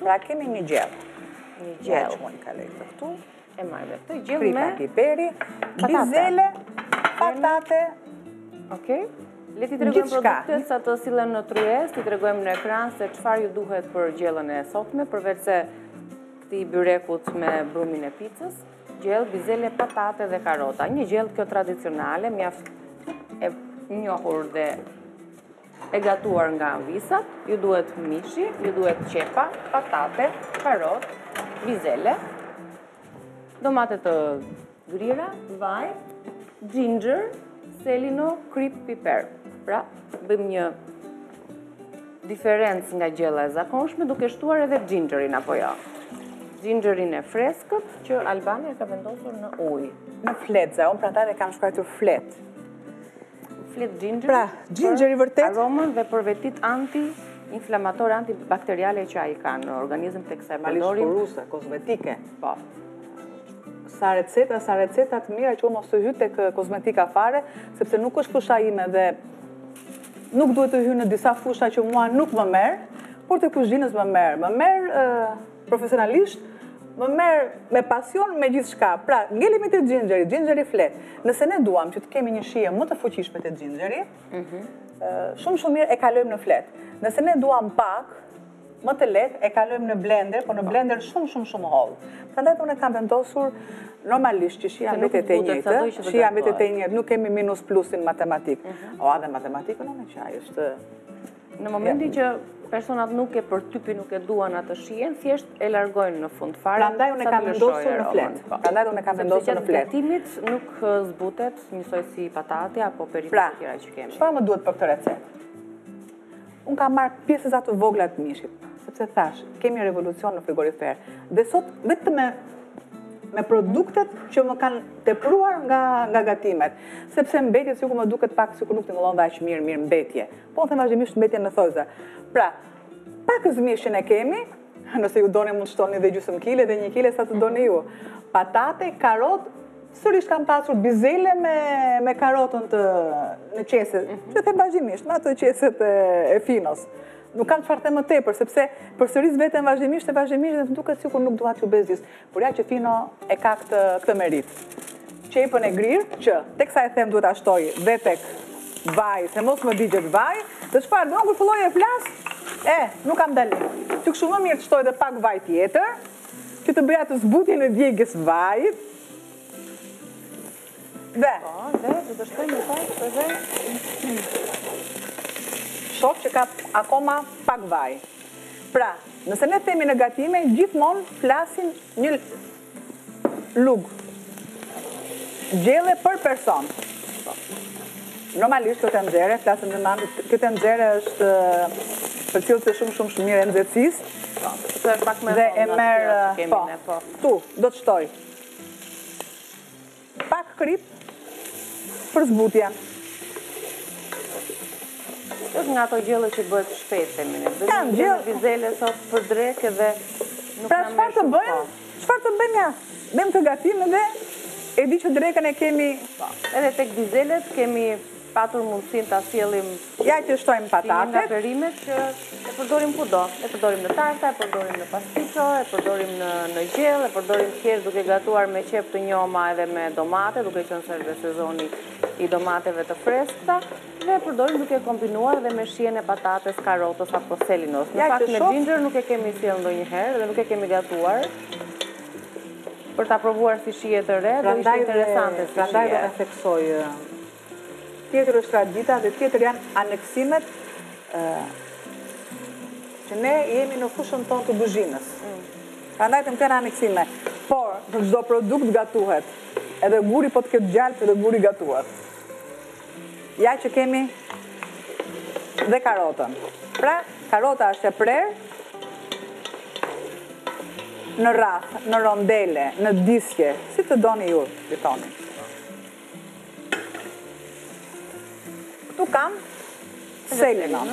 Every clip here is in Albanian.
Pra kemi një gjellë. Një gjellë. Që mund ka lejtë këtu. E marrë këtë gjellë Krita me piperi, bizele, patate. Okej. Le t'i tregojmë produktet sa të sillen në tryez, t'i tregojmë në ekran se çfarë ju duhet për gjellën e sotme, përveç se këtij byrekut me brumin e picës, gjellë, bizele, patate dhe karota. Një gjellë kjo tradicionale, mjaft e njohur dhe e gatuar nga anvisat. Ju duhet mishi, ju duhet qepa, patate, karot, bizele, domate të grira, vaj, ginger, selino, krip, piper. Pra, bëjmë një diferencë nga gjella e zakonshme duke shtuar edhe gingerin apo jo. Gingerin e freskët që Albania ka vendosur në ujë. Në fletza, unë prandaj e kam shkruar flet. Flet ginger. Pra, gingeri vërtet aromën dhe përvetit anti-inflamator, antibakteriale që ai ka në organizëm teksa e përdorim. malisht kozmetike. Po. Sa receta të mira që unë mos të hy tek kozmetika fare, sepse nuk është fusha ime dhe nuk duhet të hy në disa fusha që mua nuk më merr, por të kuzhinës më merr. Më merr profesionalisht, më merr me pasion me gjithçka. Pra, ngelemi te gingeri flet. Nëse ne duam që të kemi një shije më të fuqishme te gingeri, shumë mirë e kalojmë në flet. Nëse ne duam pak më të lehtë e kalojmë në blender, por në blender shumë holl. Prandaj unë kam vendosur normalisht që shija mbetet e njëjtë, nuk kemi minus plusin matematik. O, edhe matematikën unë që ajo është. Në momentin që personat nuk e përtypin, nuk e duan atë shijen, thjesht e largojnë në fund fare. Prandaj unë kam vendosur në flet. Sepse gjatë gatimit nuk zbutet njësoj si patate apo perimet të tjera që kemi. Çfarë më duhet për këtë recetë? Unë kam marrë pjesët ato vogla të mishit, sepse thash, kemi revolucion në frigorifer. Dhe sot vetëm me produktet që më kanë tepruar nga gatimet. Sepse mbetjet sikur më duket pak sikur nuk tingëllon dhe aq mirë mbetje. Po them vazhdimisht mbetje në thojza. Pra, pak mish që ne kemi, nëse ju doni mund të shtoni dhe gjysmë kile dhe 1 kile sa të doni ju. Patate, karot, sërish kam pasur bizele me karotën në qese. Që them vazhdimisht, me ato qeset e finos. Nuk kam çfarë them më tepër, sepse përsëris veten vazhdimisht dhe më duket sikur nuk dua t'ju bezdis. Por ja që Fino e ka këtë merit. Qepën e grirë që teksa e them duhet ta shtoj dhe tek vaj, se mos më digjet vaj, dhe çfarë do kur filloj e flas, nuk kam dalim. Që kështu më mirë të shtoj edhe pak vaj tjetër, që të bëja të zbutjen e djegjes vajit. Dhe do të shkoj në pak edhe shoh që ka akoma pak vaj. Pra, nëse ne themi në gatime, gjithmonë flasin një lug. Gjelle për person. Normalisht këtë nxere, flasim në manë, këtë nxere është për cilët të shumë mirë e nxehtësisë. Dhe e merë, tu, do të shtoj. Pak krip për zbutja. Është nga ato gjellë që bëhet shpejt, themini. Bëjmë gjellë bizele sot për drekë dhe nuk pra, na merr shumë kohë. Çfarë të bëjmë ja? Bëjmë të gatime dhe e di që drekën e kemi. Edhe tek bizelet kemi patur mundësinë ta sjellim. Ja që shtojmë patatet. Nga perimet që e përdorim kudo. E përdorim në tarta, e përdorim në pasticcio, e përdorim në gjellë, e përdorim thjesht duke gatuar me qep të njoma edhe me domate, duke qenë se është sezoni i domateve të freskëta, dhe e përdorim duke kombinuar dhe me shijen e patates, karotës apo selinos. Në fakt me ginger nuk e kemi sjellë ndonjëherë dhe nuk e kemi gatuar për ta provuar si shije të re, do ishte interesante si shije. Prandaj do ta theksoj. Tjetër është tradita dhe tjetër janë aneksimet që ne jemi në fushën tonë të kuzhinës. Prandaj të më kënë aneksime. Por, për çdo produkt gatuhet. Edhe guri po të këtë gjalp, edhe guri gatuhet. Ja që kemi dhe karotën. Pra, karota është e prerë në rrath, në rondele, në disje, si të doni ju, ditoni. Këtu kam selinon.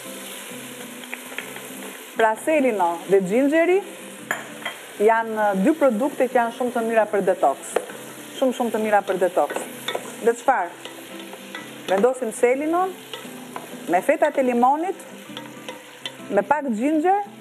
Pra selino dhe gingeri janë 2 produkte që janë shumë të mira për detox. Shumë të mira për detox. Dhe çfarë? Vendosim selinon me fetat e limonit, me pak ginger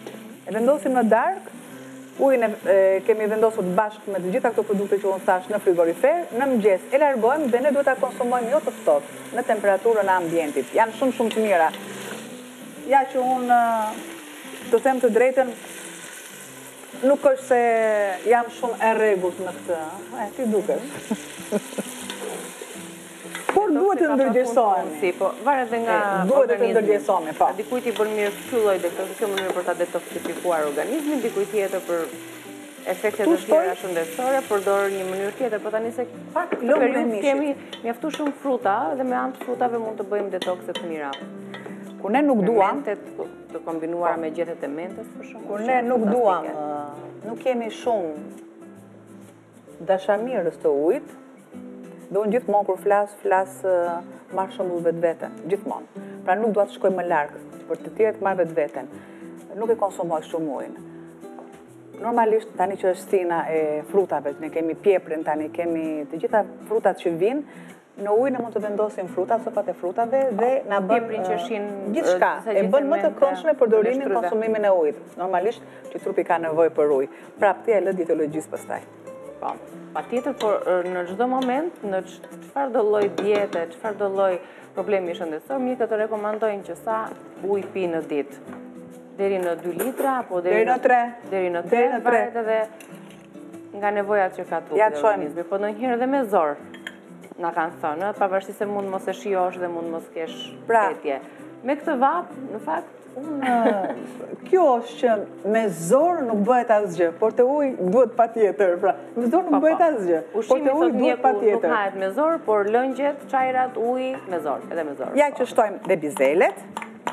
E vendosim në darkë, ujin e kemi vendosur bashkë me të gjitha këto produkte që unë thash në frigorifer, në mëngjes e largojmë dhe ne duhet ta konsumojmë jo të ftohtë, në temperaturën e ambientit. Janë shumë të mira. Ja që unë të them të drejtën, nuk është se jam shumë e rregullt në këtë. Ti dukesh. Por duhet të ndërgjegjësohemi. Si, po varet edhe nga duhet të ndërgjegjësohemi, po. Dikujt i bën mirë ky lloj detoksifikacije në mënyrë për ta detoksifikuar organizmin, dikujt tjetër për efekte të tjera shëndetësore, përdor një mënyrë tjetër, por tani se pak lëmë me mishi. Kemi mjaftu shumë fruta dhe me anë të frutave mund të bëjmë detokse të mira. Kur ne nuk duam të kombinuara me gjethet e mentës për shembull. Kur ne nuk duam, nuk kemi shumë dashamirës të ujit. Dhe unë gjithmonë kur flas marr shembull vetveten, gjithmonë. Pra nuk dua të shkoj më larg, për të tjerët marr vetveten. Nuk e konsumoj shumë ujin. Normalisht tani që është stina e frutave, ne kemi pjeprin, tani kemi të gjitha frutat që vinë, në ujë ne mund të vendosim frutat, sopat e frutave dhe na bën pjeprin që shin gjithçka, e bën më të këndshme përdorimin, konsumimin e ujit. Normalisht që trupi ka nevojë për ujë. Prapë ti e lë dietologjisë pastaj. Po, patjetër, por në çdo moment, në çfarë do lloj diete, çfarë do lloj problemi shëndetësor, mjekët të rekomandojnë që sa ujë pi në ditë. Deri në 2 litra apo deri në 3. Deri në 3, varet edhe nga nevojat që ka trupi i organizmit. Po ndonjëherë edhe me zor. Na kanë thënë, pavarësisht se mund mos e shijosh dhe mund mos kesh petje. Me këtë vap, në fakt, kjo është që me zorë nuk bëhet asgjë, por te ujë duhet patjetër. Pra, me zorë nuk bëhet asgjë, por te ujë duhet patjetër. Nuk hahet me zorë, por lëngjet, çajrat, uji me zorë, edhe me zorë. Ja që shtojmë dhe bizelet.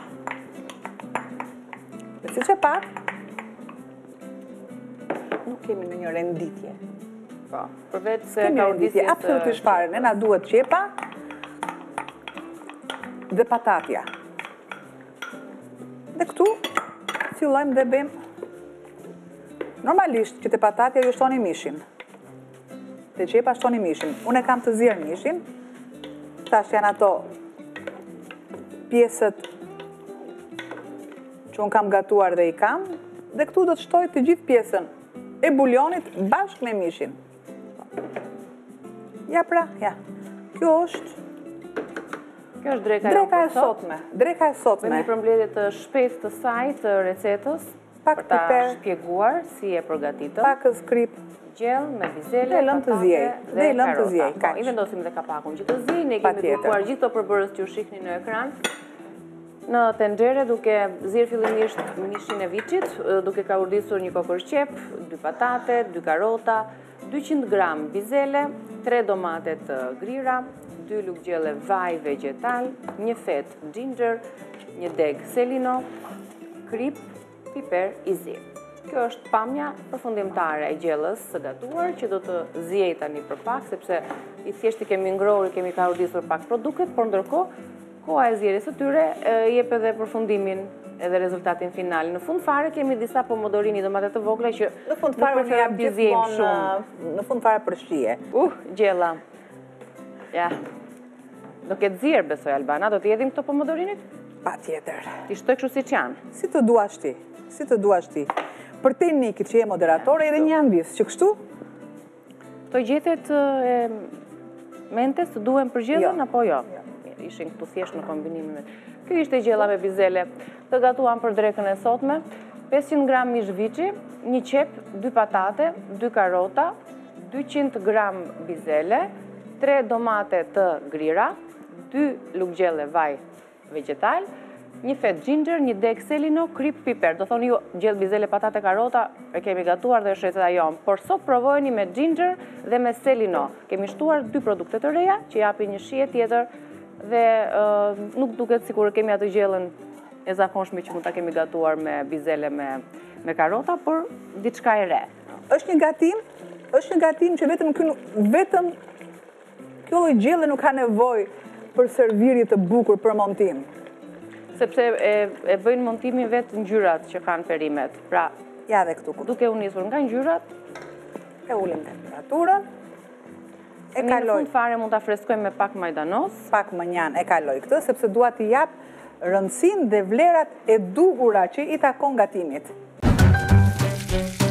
Dhe siç e pak, nuk kemi në një renditje. Po, përveç se ka urdhësie absolutisht fare, ne na duhet qepa dhe patatja. Dhe këtu fillojmë dhe bëjmë normalisht që te patatja ju shtoni mishin. Te qepa shtoni mishin. Unë e kam të zier mishin. Tash janë ato pjesët që unë kam gatuar dhe i kam. Dhe këtu do të shtoj të gjithë pjesën e buljonit bashkë me mishin. Ja pra, ja. Kjo është dreka e sotme. Dreka e sotme. Me një përmbledhje të shpejtë të saj të recetës, për ta shpjeguar si e përgatitëm. Pak skrip. Gjell me bizele, dhe lëmë të zjej. Dhe lëmë të zjej. I vendosim dhe kapakun që të zjej. Ne kemi dukuar gjithë të përbërës që u shihni në ekran. Në tenxhere duke zirë fillimisht mishin e viçit, duke ka urdhësur një kokorqep, 2 patate, 2 karota, 200 gram bizele, 3 domate të grira, 2 lugë gjelle vaj vegetal, 1 fet ginger, 1 deg selino, krip, piper i zi. Kjo është pamja përfundimtare e gjellës së gatuar që do të zjej tani për pak, sepse i thjeshti kemi ngrohur, kemi ka urdhësur pak produktet, por ndërkohë koha e zjerjes së tyre jep edhe përfundimin edhe rezultatin final. Në fund fare kemi disa pomodorini, domate të vogla që nuk preferojmë të zjejmë shumë. Në fund fare përshije. Gjella. Ja. Do ketë zjerë, besoj, Albana, do t'i jedhim këto pomodorinit? Patjetër. Ti shtoj kështu si që janë? Si të duash ti, si të duash ti. Për te Nikit që je moderatore, edhe një ambis, që kështu? To gjetet e mentes të duhen për gjellën, apo jo? Ishin këtu thjesht në kombinimin. Kjo ishte gjella me bizele. Të gatuam për drekën e sotme, 500 gram mish viçi, 1 qep, 2 patate, 2 karota, 200 gram bizele, 3 domate të grira, 2 lugë gjelle vaj vegetal, 1 fet ginger, 1 deg selino, krip, piper. Do thoni ju, gjellë bizele, patate, karota, e kemi gatuar dhe është receta jonë. Por sot provojni me ginger dhe me selino. Kemi shtuar 2 produkte të reja, që japi një shije tjetër, dhe nuk duket sikur kemi atë gjellën e zakonshme që mund ta kemi gatuar me bizele me karota, por diçka e re. Është një gatim që vetëm kjo lloj gjelle nuk ka nevojë për servirje të bukur për montim. Sepse e bëjnë montimin vetë ngjyrat që kanë perimet. Pra, ja dhe këtu. Duke u nisur nga ngjyrat, e ulim temperaturën. E kaloj. Në fund fare mund ta freskojmë me pak majdanos. Pak mënjan e kaloj këtë, sepse dua t'i jap rëndësinë dhe vlerat e duhura që i takon gatimit. Faleminderit.